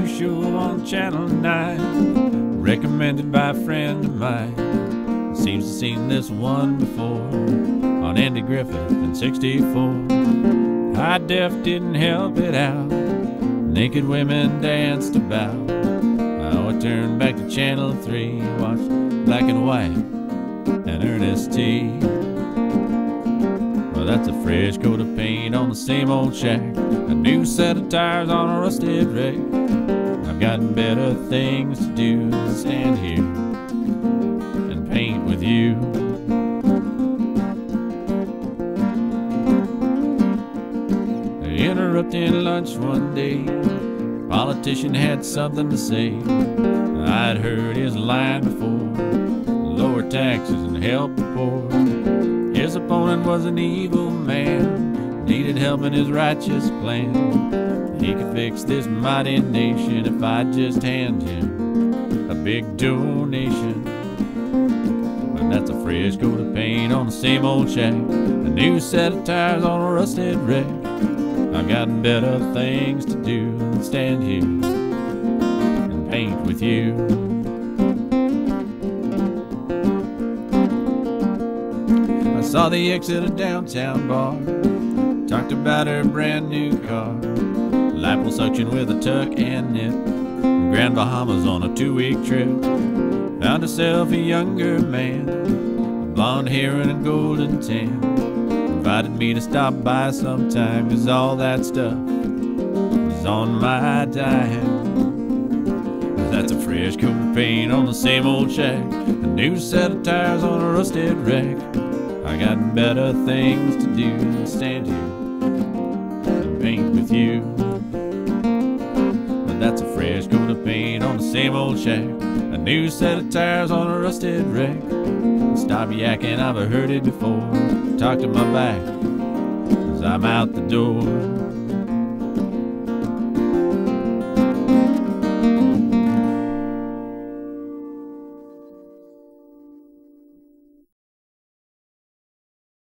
show on Channel 9, recommended by a friend of mine. Seems to have seen this one before on Andy Griffith in '64. High def didn't help it out, naked women danced about. Oh, I turned back to Channel 3, watched Black and White and Ernest T. Well, that's a fresh coat of paint on the same old shack, a new set of tires on a rusted wreck. I've got better things to do than stand here and paint with you. Interrupting lunch one day, politician had something to say. I'd heard his line before: lower taxes and help the poor. His opponent was an evil man, needed help in his righteous plan. He could fix this mighty nation if I'd just hand him a big donation. But that's a fresh coat of paint on the same old shack, a new set of tires on a rusted wreck. I've got better things to do than stand here and paint with you. I saw the exit of downtown bar, talked about her brand new car, liposuction with a tuck and knit, from Grand Bahamas on a 2-week trip. Found herself a younger man, with blonde hair and a golden tan. Invited me to stop by sometime, 'cause all that stuff was on my dime. That's a fresh coat of paint on the same old shack, a new set of tires on a rusted wreck. I got better things to do than stand here and paint with you. But that's a fresh coat of paint on the same old shack, a new set of tires on a rusted wreck. Stop yakking, I've heard it before. Talk to my back, 'cause I'm out the door.